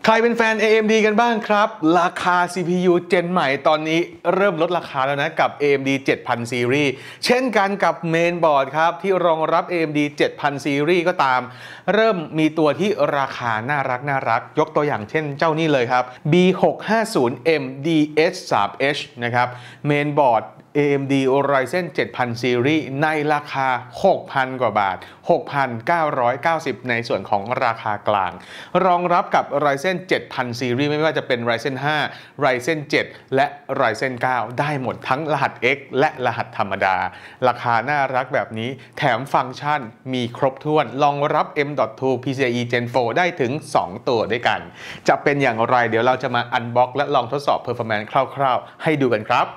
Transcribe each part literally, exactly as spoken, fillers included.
ใครเป็นแฟน เอ เอ็ม ดี กันบ้างครับราคา ซี พี ยู เจนใหม่ตอนนี้เริ่มลดราคาแล้วนะกับ เอ เอ็ม ดี เจ็ดพัน ซีรีส์เช่นกันกับเมนบอร์ดครับที่รองรับ เอ เอ็ม ดี เจ็ดพัน ซีรีส์ก็ตามเริ่มมีตัวที่ราคาน่ารักน่ารักยกตัวอย่างเช่นเจ้านี่เลยครับ บี หกห้าศูนย์ เอ็ม ดี เอส ทรี เอช นะครับเมนบอร์ดเอ เอ็ม ดี Ryzen เจ็ดพัน Series ในราคา หกพัน กว่าบาท หกพันเก้าร้อยเก้าสิบ ในส่วนของราคากลางรองรับกับ Ryzen เจ็ดพัน Series ไม่ว่าจะเป็น Ryzen ห้า Ryzen เจ็ด และ Ryzen เก้า ได้หมดทั้งรหัส X และรหัสธรรมดาราคาน่ารักแบบนี้แถมฟังก์ชันมีครบถ้วนรองรับ เอ็ม ดอท ทู พี ซี ไอ อี Gen โฟร์ ได้ถึงสองตัวด้วยกันจะเป็นอย่างไรเดี๋ยวเราจะมาอันบ็อกและลองทดสอบ Performance คร่าวๆให้ดูกันครับ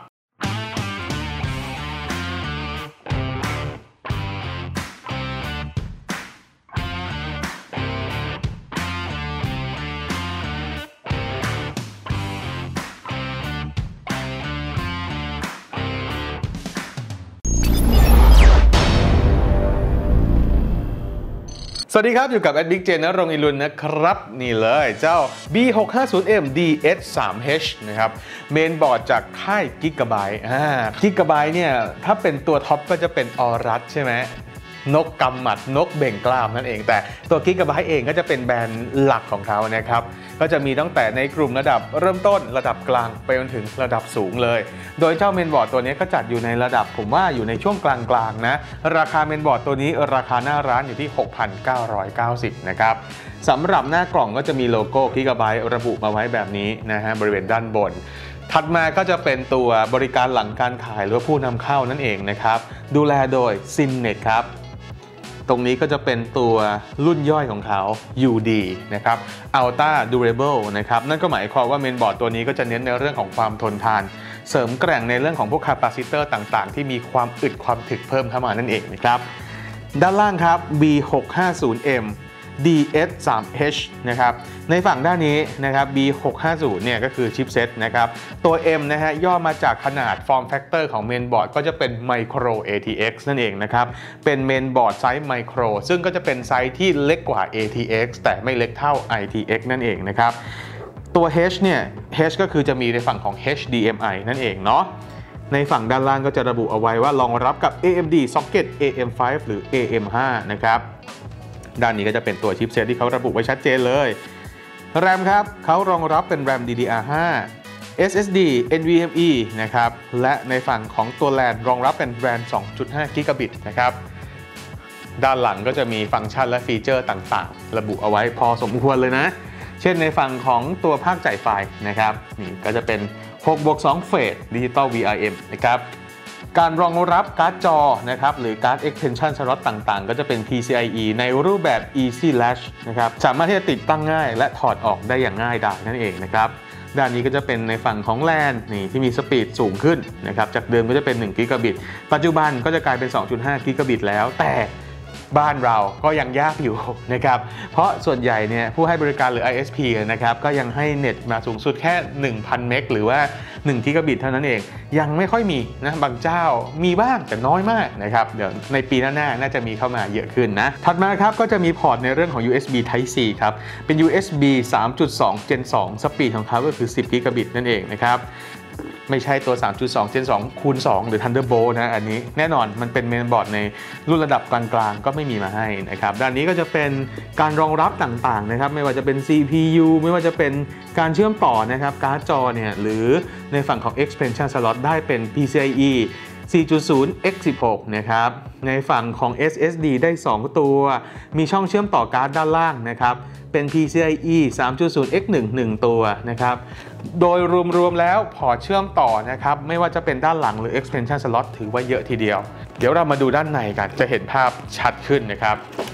สวัสดีครับอยู่กับแอดบิ๊กเจนณรงค์อิรุณนะครับนี่เลยเจ้า บี หกห้าศูนย์ เอ็ม ดี เอส ทรี เอช นะครับเมนบอร์ดจากค่าย Gigabyte อ่า Gigabyte เนี่ยถ้าเป็นตัวท็อปก็จะเป็นออรัสใช่ไหมนกกำหมัดนกเบ่งกล้ามนั่นเองแต่ตัว Gigabyte เองก็จะเป็นแบรนด์หลักของเขานะครับก็จะมีตั้งแต่ในกลุ่มระดับเริ่มต้นระดับกลางไปจนถึงระดับสูงเลยโดยเจ้าเมนบอร์ดตัวนี้ก็จัดอยู่ในระดับผมว่าอยู่ในช่วงกลางๆนะราคาเมนบอร์ดตัวนี้ราคาหน้าร้านอยู่ที่ หกพันเก้าร้อยเก้าสิบ นะครับสำหรับหน้ากล่องก็จะมีโลโก้ Gigabyte ระบุมาไว้แบบนี้นะฮะบริเวณด้านบนถัดมาก็จะเป็นตัวบริการหลังการขายหรือผู้นำเข้านั่นเองนะครับดูแลโดย Cinet ครับตรงนี้ก็จะเป็นตัวรุ่นย่อยของเขา ยู ดี นะครับ Ultra Durable นะครับนั่นก็หมายความว่าเมนบอร์ดตัวนี้ก็จะเน้นในเรื่องของความทนทานเสริมแกร่งในเรื่องของพวกคาปาซิเตอร์ต่างๆที่มีความอึดความถึกเพิ่มเข้ามานั่นเองนะครับด้านล่างครับ บี หกห้าศูนย์ เอ็ม ดี เอส ทรี เอช นะครับในฝั่งด้านนี้นะครับ บี หกห้าศูนย์ เนี่ยก็คือชิปเซตนะครับตัว M นะฮะย่อมาจากขนาด Form Factor ของเมนบอร์ดก็จะเป็น Micro เอ ที เอ็กซ์ นั่นเองนะครับเป็นเมนบอร์ดไซส์ Micro ซึ่งก็จะเป็นไซส์ที่เล็กกว่า เอ ที เอ็กซ์ แต่ไม่เล็กเท่า ไอ ที เอ็กซ์ นั่นเองนะครับตัว H เนี่ย H ก็คือจะมีในฝั่งของ เอช ดี เอ็ม ไอ นั่นเองเนาะในฝั่งด้านล่างก็จะระบุเอาไว้ว่ารองรับกับ เอ เอ็ม ดี Socket เอ เอ็ม ไฟว์ หรือ เอ เอ็ม ไฟว์ นะครับด้านนี้ก็จะเป็นตัวชิปเซตที่เขาระบุไว้ชัดเจนเลย แรม ครับเขารองรับเป็น แรม ดี ดี อาร์ ไฟว์ เอส เอส ดี เอ็น วี เอ็ม อี นะครับและในฝั่งของตัว แลน รองรับเป็น แรม สองจุดห้า กิกะบิตนะครับด้านหลังก็จะมีฟังก์ชันและฟีเจอร์ต่างๆระบุเอาไว้พอสมควรเลยนะเช่นในฝั่งของตัวภาคจ่ายไฟนะครับนี่ก็จะเป็น หกบวกสอง เฟส Digital วี อาร์ เอ็ม นะครับการรองรับการ์ดจอนะครับหรือการ์ด extension slot ต่างๆก็จะเป็น พี ซี ไอ อี ในรูปแบบ Easy Latch นะครับสามารถที่จะติดตั้งง่ายและถอดออกได้อย่างง่ายดายนั่นเองนะครับด้านนี้ก็จะเป็นในฝั่งของ แลน นี่ที่มีสปีดสูงขึ้นนะครับจากเดิมก็จะเป็นหนึ่งกิกะบิตปัจจุบันก็จะกลายเป็น สองจุดห้า กิกะบิตแล้วแต่บ้านเราก็ยังยากอยู่นะครับเพราะส่วนใหญ่เนี่ยผู้ให้บริการหรือ ไอ เอส พี นะครับก็ยังให้เน็ตมาสูงสุดแค่ หนึ่งพัน เมกหรือว่าหนึ่งกิกะบิตเท่านั้นเองยังไม่ค่อยมีนะบางเจ้ามีบ้างแต่น้อยมากนะครับเดี๋ยวในปีหน้าน่าจะมีเข้ามาเยอะขึ้นนะถัดมาครับก็จะมีพอร์ตในเรื่องของ ยู เอส บี Type C ครับเป็น ยู เอส บี สามจุดสอง เจน สอง สปีดของเขาก็คือสิบกิกะบิตนั่นเองนะครับไม่ใช่ตัว สามจุดสอง เจน สอง คูณ สอง หรือ Thunderbolt นะอันนี้แน่นอนมันเป็นเมนบอร์ดในรุ่นระดับกลางๆก็ไม่มีมาให้นะครับด้านนี้ก็จะเป็นการรองรับต่างๆนะครับไม่ว่าจะเป็น ซี พี ยู ไม่ว่าจะเป็นการเชื่อมต่อนะครับการ์ดจอเนี่ยหรือในฝั่งของ expansion slot ได้เป็น พี ซี ไอ อี สี่จุดศูนย์ เอ็กซ์ สิบหก นะครับในฝั่งของ เอส เอส ดี ได้สองตัวมีช่องเชื่อมต่อการ์ดด้านล่างนะครับเป็น พี ซี ไอ อี สามจุดศูนย์ เอ็กซ์ หนึ่ง หนึ่ง ตัวนะครับโดยรวมๆแล้วพอร์ตเชื่อมต่อนะครับไม่ว่าจะเป็นด้านหลังหรือ expansion slot ถือว่าเยอะทีเดียวเดี๋ยวเรามาดูด้านในกันจะเห็นภาพชัดขึ้นนะครับ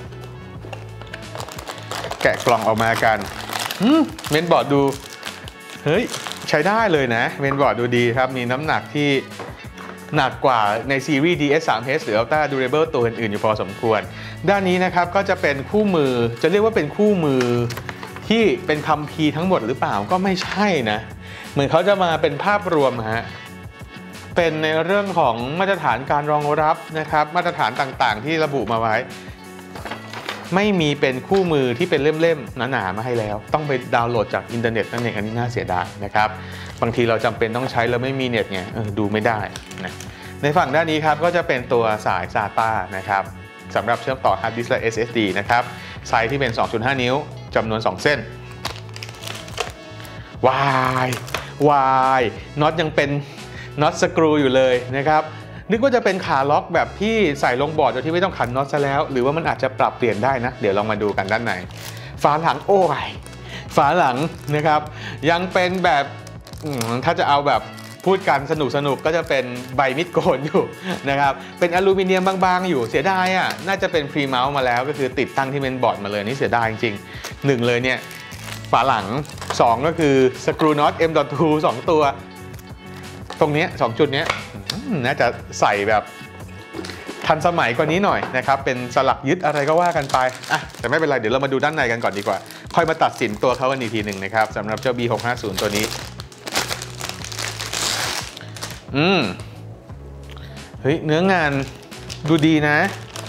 แกะกล่องออกมากันเมนบอร์ดดูเฮ้ยใช้ได้เลยนะเมนบอร์ดดูดีครับมีน้ำหนักที่หนักกว่าในซีรีส์ ดี เอส ทรี เอช หรือ Ultra Durable ตัวอื่นๆอยู่พอสมควรด้านนี้นะครับก็จะเป็นคู่มือจะเรียกว่าเป็นคู่มือที่เป็นคัมภีร์ทั้งหมดหรือเปล่าก็ไม่ใช่นะเหมือนเขาจะมาเป็นภาพรวมฮะเป็นในเรื่องของมาตรฐานการรองรับนะครับมาตรฐานต่างๆที่ระบุมาไว้ไม่มีเป็นคู่มือที่เป็นเล่มๆหนาๆมาให้แล้วต้องไปดาวน์โหลดจากอินเทอร์เน็ตนั่นเองอันนี้น่าเสียดายนะครับบางทีเราจำเป็นต้องใช้แล้วไม่มีเน็ตไงดูไม่ได้นะในฝั่งด้านนี้ครับก็จะเป็นตัวสาย ซาต้า นะครับสำหรับเชื่อมต่อฮาร์ดดิสก์และ เอส เอส ดี นะครับไซส์ที่เป็น สองจุดห้า นิ้วจำนวนสองเส้นวายวายน็อตยังเป็นน็อตสกรูอยู่เลยนะครับนึกว่าจะเป็นขาล็อกแบบที่ใส่ลงบอร์ดโดยที่ไม่ต้องขันน็อตซะแล้วหรือว่ามันอาจจะปรับเปลี่ยนได้นะเดี๋ยวลองมาดูกันด้านในฝาหลังโอ้ยฝาหลังนะครับยังเป็นแบบถ้าจะเอาแบบพูดกันสนุกสนุกก็จะเป็นใบมิดโกนอยู่นะครับเป็นอลูมิเนียมบางๆอยู่เสียดายอ่ะน่าจะเป็นพรีเมาส์มาแล้วก็คือติดตั้งที่เมนบอร์ดมาเลยนี่เสียดายจริงๆหนึ่งเลยเนี่ยฝาหลังสองก็คือสกรูน็อต เอ็ม ดอท ทู สองตัวตรงนี้สองจุดนี้น่าจะใส่แบบทันสมัยกว่านี้หน่อยนะครับเป็นสลักยึดอะไรก็ว่ากันไปอ่ะแต่ไม่เป็นไรเดี๋ยวเรามาดูด้านในกันก่อนดีกว่าค่อยมาตัดสินตัวเขากันอีกทีหนึ่งนะครับสำหรับเจ้า บี หกห้าศูนย์ ตัวนี้อืมเฮ้ยเนื้องานดูดีนะ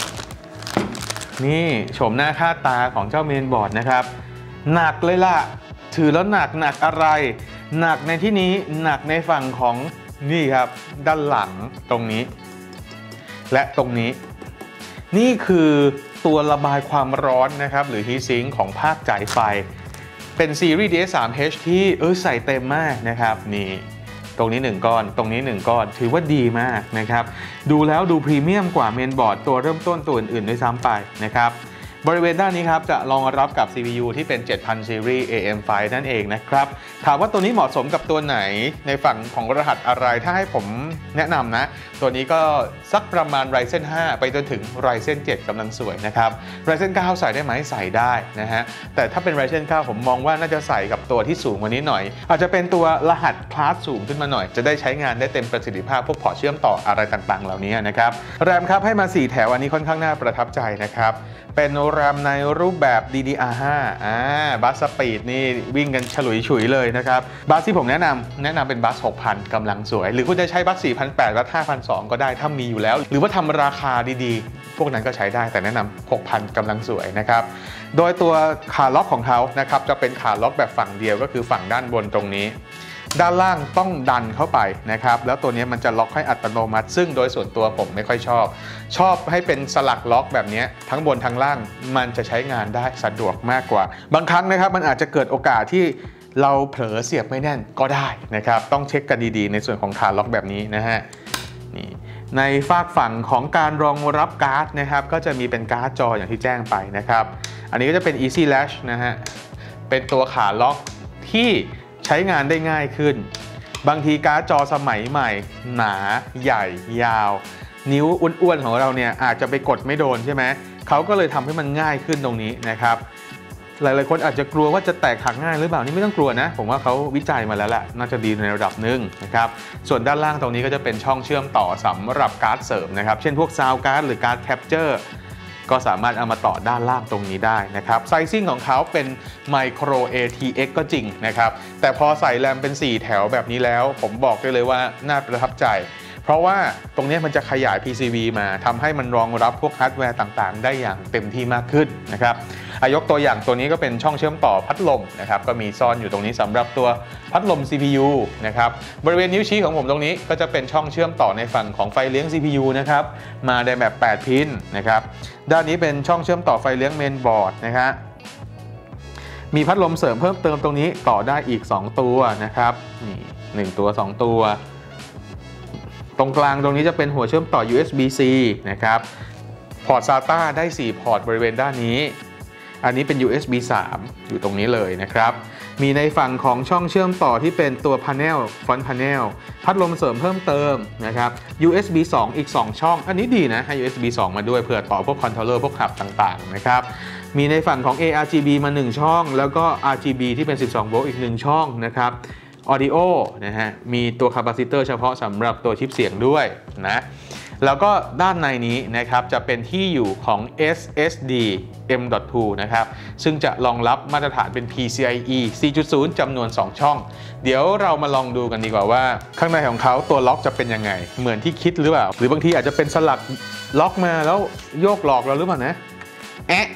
นี่โฉมหน้าค่าตาของเจ้าเมนบอร์ดนะครับหนักเลยล่ะถือแล้วหนักหนักอะไรหนักในที่นี้หนักในฝั่งของนี่ครับด้านหลังตรงนี้และตรงนี้นี่คือตัวระบายความร้อนนะครับหรือ Heat Sink ของภาคจ่ายไฟเป็นซีรีส์ ดี เอส ทรี เอช ที่เออใส่เต็มมากนะครับนี่ตรงนี้หนึ่งก้อนตรงนี้หนึ่งก้อนถือว่าดีมากนะครับดูแล้วดูพรีเมียมกว่าเมนบอร์ดตัวเริ่มต้นตัวอื่นๆด้วยซ้ำไปนะครับบริเวณด้านนี้ครับจะรองรับกับ ซี พี ยู ที่เป็น เจ็ดพัน ซีรีส์ เอ เอ็ม ไฟว์ นั่นเองนะครับถามว่าตัวนี้เหมาะสมกับตัวไหนในฝั่งของรหัสอะไรถ้าให้ผมแนะนำนะตัวนี้ก็สักประมาณ Ryzen ห้า ไปจนถึง Ryzen เจ็ดกำลังสวยนะครับ Ryzen เก้าใส่ได้ไหมใส่ได้นะฮะแต่ถ้าเป็น Ryzen เก้าผมมองว่าน่าจะใส่กับตัวที่สูงกว่านี้หน่อยอาจจะเป็นตัวรหัสคลาสสูงขึ้นมาหน่อยจะได้ใช้งานได้เต็มประสิทธิภาพพวกพอร์ตเชื่อมต่ออะไรต่างๆเหล่านี้นะครับแรมครับให้มาสี่แถวอันนี้ค่อนข้างน่าประทับใจนะครับเป็นแรมในรูปแบบ ดี ดี อาร์ ไฟว์ อ่าบัสสปีดนี่วิ่งกันฉลุยฉุยเลยนะครับบัสที่ผมแนะนำแนะนำเป็นบัส หกพัน กำลังสวยหรือคุณจะใช้บัส สี่พันแปดร้อย บัส ห้าพันสองร้อย ก็ได้ถ้ามีอยู่แล้วหรือว่าทำราคาดีๆพวกนั้นก็ใช้ได้แต่แนะนำ หกพัน กำลังสวยนะครับโดยตัวขาล็อกของเขานะครับจะเป็นขาล็อกแบบฝั่งเดียวก็คือฝั่งด้านบนตรงนี้ด้านล่างต้องดันเข้าไปนะครับแล้วตัวนี้มันจะล็อกให้อัตโนมัติซึ่งโดยส่วนตัวผมไม่ค่อยชอบชอบให้เป็นสลักล็อกแบบนี้ทั้งบนทั้งล่างมันจะใช้งานได้สะดวกมากกว่าบางครั้งนะครับมันอาจจะเกิดโอกาสที่เราเผลอเสียบไม่แน่นก็ได้นะครับต้องเช็คกันดีๆในส่วนของขาล็อกแบบนี้นะฮะนี่ในฝากฝั่งของการรองรับการ์ดนะครับก็จะมีเป็นการ์ดจออย่างที่แจ้งไปนะครับอันนี้ก็จะเป็น Easy Latch นะฮะเป็นตัวขาล็อกที่ใช้งานได้ง่ายขึ้นบางทีการ์ดจอสมัยใหม่หนาใหญ่ยาวนิ้วอ้วนๆของเราเนี่ยอาจจะไปกดไม่โดนใช่ไหมเขาก็เลยทำให้มันง่ายขึ้นตรงนี้นะครับหลายๆคนอาจจะกลัวว่าจะแตกหักง่ายหรือเปล่านี่ไม่ต้องกลัวนะผมว่าเขาวิจัยมาแล้วแหละน่าจะดีในระดับหนึ่งนะครับส่วนด้านล่างตรงนี้ก็จะเป็นช่องเชื่อมต่อสำหรับการ์ดเสริมนะครับเช่นพวกซาวด์การ์ดหรือการ์ดแคปเจอร์ก็สามารถเอามาต่อด้านล่างตรงนี้ได้นะครับไซซิ่งของเขาเป็น Micro เอ ที เอ็กซ์ ก็จริงนะครับแต่พอใส่แรมเป็นสี่แถวแบบนี้แล้วผมบอกได้เลยว่าน่าประทับใจเพราะว่าตรงนี้มันจะขยาย พี ซี บี มาทำให้มันรองรับพวกฮาร์ดแวร์ต่างๆได้อย่างเต็มที่มากขึ้นนะครับยกตัวอย่างตัวนี้ก็เป็นช่องเชื่อมต่อพัดลมนะครับก็มีซ่อนอยู่ตรงนี้สำหรับตัวพัดลม ซี พี ยู นะครับบริเวณนิ้วชี้ของผมตรงนี้ก็จะเป็นช่องเชื่อมต่อในฝั่งของไฟเลี้ยง ซี พี ยู นะครับมาในแบบแปดพินนะครับด้านนี้เป็นช่องเชื่อมต่อไฟเลี้ยงเมนบอร์ดนะครับมีพัดลมเสริมเพิ่มเติมตรงนี้ต่อได้อีกสองตัวนะครับนี่หนึ่งตัวสองตัวตรงกลางตรงนี้จะเป็นหัวเชื่อมต่อ ยู เอส บี ซี นะครับพอร์ต ซาต้า ได้สี่พอร์ตบริเวณด้านนี้อันนี้เป็น ยู เอส บี สาม อยู่ตรงนี้เลยนะครับมีในฝั่งของช่องเชื่อมต่อที่เป็นตัว Panel Front Panel พัดลมเสริมเพิ่มเติมนะครับ ยู เอส บี สอง อีกสองช่องอันนี้ดีนะให้ ยู เอส บี สอง มาด้วยเผื่อต่อพวกคอนโทรลเลอร์พวกหับต่างๆนะครับมีในฝั่งของ เอ อาร์ จี บี มาหนึ่งช่องแล้วก็ อาร์ จี บี ที่เป็นสิบสองโวลต์อีกหนึ่งช่องนะครับAudio นะฮะมีตัวคาปาซิเตอร์เฉพาะสำหรับตัวชิปเสียงด้วยนะแล้วก็ด้านในนี้นะครับจะเป็นที่อยู่ของ เอส เอส ดี เอ็ม ดอท ทู นะครับซึ่งจะรองรับมาตรฐานเป็น พี ซี ไอ อี สี่จุดศูนย์ จำนวนสองช่องเดี๋ยวเรามาลองดูกันดีกว่าว่าข้างในของเขาตัวล็อกจะเป็นยังไงเหมือนที่คิดหรือเปล่าหรือบางทีอาจจะเป็นสลักล็อกมาแล้วโยกหลอกเราหรือเปล่านะแอะ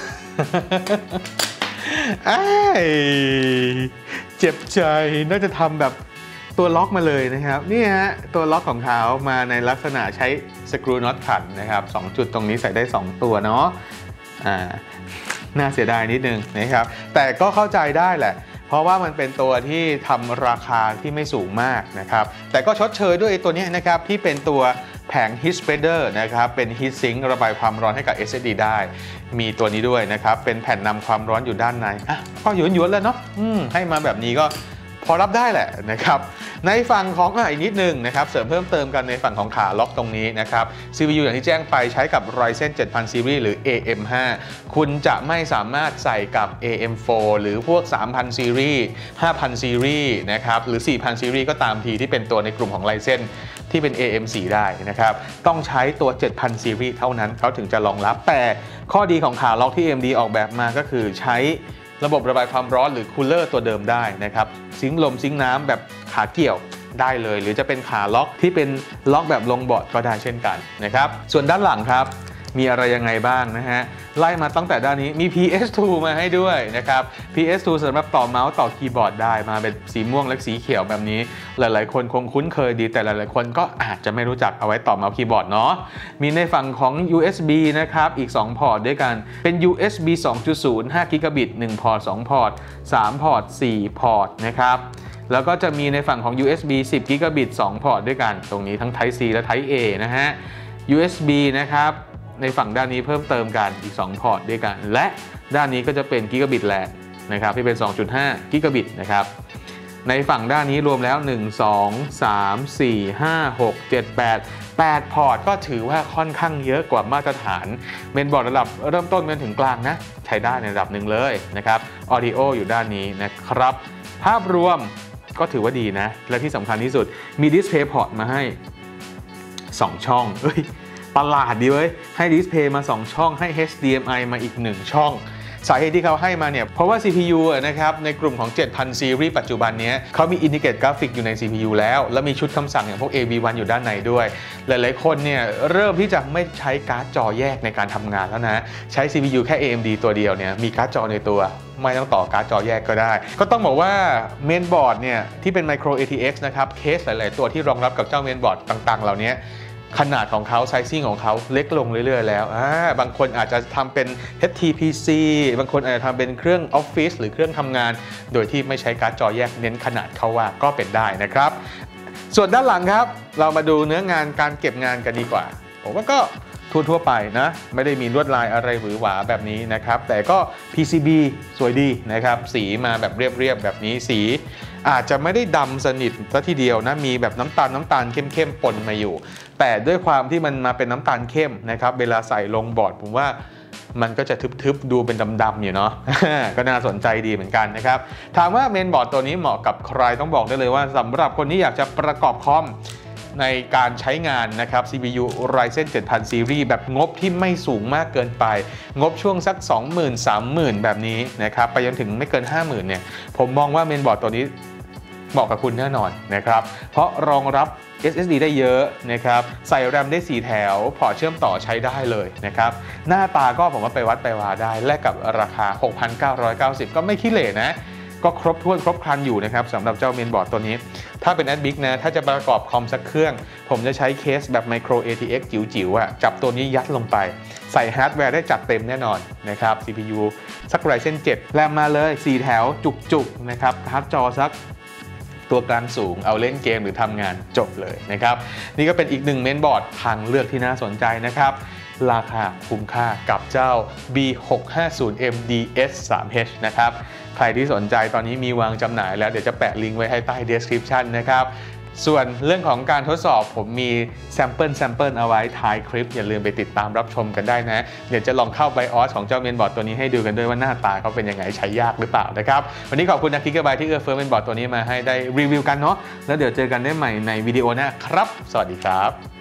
เจ็บใจน่าจะทำแบบตัวล็อกมาเลยนะครับนี่ฮะตัวล็อกของเขามาในลักษณะใช้สกรูน็อตขันนะครับสองจุดตรงนี้ใส่ได้สองตัวเนาะอ่าน่าเสียดายนิดนึงนะครับแต่ก็เข้าใจได้แหละเพราะว่ามันเป็นตัวที่ทำราคาที่ไม่สูงมากนะครับแต่ก็ชดเชยด้วยตัวนี้นะครับที่เป็นตัวแผง Heat Spreader นะครับเป็น Heat Sink ระบายความร้อนให้กับ เอส เอส ดี ได้มีตัวนี้ด้วยนะครับเป็นแผ่นนำความร้อนอยู่ด้านในอ่ะก็หยวนๆแล้วเนาะให้มาแบบนี้ก็พอรับได้แหละนะครับในฝั่งของอ่ะอีกนิดนึงนะครับเสริมเพิ่มเติมกันในฝั่งของขาล็อกตรงนี้นะครับ ซี พี ยู อย่างที่แจ้งไปใช้กับ Ryzen เจ็ดพัน Series หรือ เอ เอ็ม ห้า คุณจะไม่สามารถใส่กับ เอ เอ็ม โฟร์ หรือพวก สามพัน Series ห้าพัน Series นะครับหรือ สี่พัน Series ก็ตามทีที่เป็นตัวในกลุ่มของ Ryzen ที่เป็น เอ เอ็ม โฟร์ ได้นะครับต้องใช้ตัว เจ็ดพัน Series เท่านั้นเขาถึงจะรองรับแต่ข้อดีของขาล็อกที่ เอ เอ็ม ดี ออกแบบมาก็คือใช้ระบบระบายความร้อนหรือคูลเลอร์ตัวเดิมได้นะครับซิงค์ลมซิงค์น้ำแบบขาเกี่ยวได้เลยหรือจะเป็นขาล็อกที่เป็นล็อกแบบลงบอร์ดก็ได้เช่นกันนะครับส่วนด้านหลังครับมีอะไรยังไงบ้างนะฮะไล่มาตั้งแต่ด้านนี้มี พี เอส ทู มาให้ด้วยนะครับ พี เอส ทู สำหรับต่อเมาส์ต่อคีย์บอร์ดได้มาเป็นสีม่วงและสีเขียวแบบนี้หลายๆคนคงคุ้นเคยดีแต่หลายๆคนก็อาจจะไม่รู้จักเอาไว้ต่อเมาส์คีย์บอร์ดเนาะมีในฝั่งของ ยู เอส บี นะครับอีกสองพอร์ตด้วยกันเป็น ยู เอส บี สองจุดศูนย์ ห้า กิกะบิต หนึ่งพอร์ต สองพอร์ต สามพอร์ต สี่พอร์ตนะครับแล้วก็จะมีในฝั่งของ ยู เอส บี สิบ กิกะบิต สองพอร์ตด้วยกันตรงนี้ทั้ง Type C และ Type A นะฮะ ยู เอส บี นะครับในฝั่งด้านนี้เพิ่มเติมกันอีกสองพอร์ตด้วยกันและด้านนี้ก็จะเป็นกิกะบิตแลนนะครับที่เป็น สองจุดห้า กิกะบิตนะครับในฝั่งด้านนี้รวมแล้วหนึ่ง สอง สาม สี่ ห้า หก เจ็ด แปด แปดพอร์ตก็ถือว่าค่อนข้างเยอะกว่ามาตรฐานเมนบอร์ดระดับเริ่มต้นจนถึงกลางนะใช้ได้ในระดับหนึ่งเลยนะครับออดิโออยู่ด้านนี้นะครับภาพรวมก็ถือว่าดีนะและที่สำคัญที่สุดมีดิสเพย์พอร์ตมาให้สองช่องเอ้ยประหลาดดีเว้ยให้ดิสเพย์มาสองช่องให้ เอช ดี เอ็ม ไอ มาอีกหนึ่งช่องสาเหตุที่เขาให้มาเนี่ยเพราะว่า ซี พี ยู นะครับในกลุ่มของ เจ็ดพัน Series ปัจจุบันนี้เขามี Integrate Graphic อยู่ใน ซี พี ยู แล้วแล้วมีชุดคำสั่งอย่างพวก เอ วี วัน อยู่ด้านในด้วยหลายๆคนเนี่ยเริ่มที่จะไม่ใช้การ์ดจอแยกในการทำงานแล้วนะใช้ ซี พี ยู แค่ เอ เอ็ม ดี ตัวเดียวเนี่ยมีการ์ดจอในตัวไม่ต้องต่อการ์ดจอแยกก็ได้ก็ต้องบอกว่าเมนบอร์ดเนี่ยที่เป็น Micro เอ ที เอ็กซ์ นะครับเคสหลายๆตัวที่รองรับกับเจ้าเมนบอร์ดต่างๆเหล่านี้ขนาดของเขาไซซิ่งของเขาเล็กลงเรื่อยๆแล้วบางคนอาจจะทำเป็น เอช ที พี ซี บางคนอาจจะทำเป็นเครื่องออฟฟิศหรือเครื่องทำงานโดยที่ไม่ใช้การ์ดจอแยกเน้นขนาดเขาว่าก็เป็นได้นะครับส่วนด้านหลังครับเรามาดูเนื้องานการเก็บงานกันดีกว่าผมว่าก็ทั่วๆไปนะไม่ได้มีลวดลายอะไรหวือหวาแบบนี้นะครับแต่ก็ พี ซี บี สวยดีนะครับสีมาแบบเรียบๆแบบนี้สีอาจจะไม่ได้ดำสนิทซะทีเดียวนะมีแบบน้ำตาลน้ำตาลเข้มๆปนมาอยู่แต่ด้วยความที่มันมาเป็นน้ำตาลเข้มนะครับเวลาใส่ลงบอร์ดผมว่ามันก็จะทึบๆดูเป็นดำๆอยู่เนาะ ก็น่าสนใจดีเหมือนกันนะครับถามว่าเมนบอร์ดตัวนี้เหมาะกับใครต้องบอกได้เลยว่าสำหรับคนที่อยากจะประกอบคอมในการใช้งานนะครับ ซี พี ยู Ryzen เจ็ดพัน Series แบบงบที่ไม่สูงมากเกินไปงบช่วงสัก สองหมื่น สามหมื่น แบบนี้นะครับไปจนถึงไม่เกิน ห้าหมื่น เนี่ยผมมองว่าเมนบอร์ดตัวนี้เหมาะกับคุณแน่นอนนะครับเพราะรองรับ เอส เอส ดี ได้เยอะนะครับใส่แรมได้สี่แถวพอร์ตเชื่อมต่อใช้ได้เลยนะครับหน้าตาก็ผมว่าไปวัดไปวาได้แลกกับราคา หกพันเก้าร้อยเก้าสิบ ก็ไม่ขี้เหร่นะก็ครบถ้วนครบครันอยู่นะครับสำหรับเจ้าเมนบอร์ดตัวนี้ถ้าเป็น Adbic นะถ้าจะประกอบคอมสักเครื่องผมจะใช้เคสแบบ Micro เอ ที เอ็กซ์ จิ๋วๆอ่ะจับตัวนี้ยัดลงไปใส่ฮาร์ดแวร์ได้จัดเต็มแน่นอนนะครับ ซี พี ยู สัก Ryzen เจ็ดแรมมาเลยสี่แถวจุกๆนะครับการ์ดจอสักตัวกลางสูงเอาเล่นเกมหรือทำงานจบเลยนะครับนี่ก็เป็นอีกหนึ่งเมนบอร์ดทางเลือกที่น่าสนใจนะครับราคาคุ้มค่ากับเจ้า บี หกห้าศูนย์ เอ็ม ดี เอส สาม เอช นะครับใครที่สนใจตอนนี้มีวางจำหน่ายแล้วเดี๋ยวจะแปะลิงก์ไว้ให้ใต้ description นะครับส่วนเรื่องของการทดสอบผมมีแซมเปิลแซมเปิลเอาไว้ท้ายคลิปอย่าลืมไปติดตามรับชมกันได้นะเดี๋ยวจะลองเข้า BIOS ของเจ้าเมนบอร์ดตัวนี้ให้ดูกันด้วยว่าหน้าตาเขาเป็นยังไงใช้ยากหรือเปล่านะครับวันนี้ขอบคุณนะกิกะไบต์ที่เอื้อเฟื้อเมนบอร์ดตัวนี้มาให้ได้รีวิวกันเนาะแล้วเดี๋ยวเจอกันได้ใหม่ในวิดีโอหน้าครับสวัสดีครับ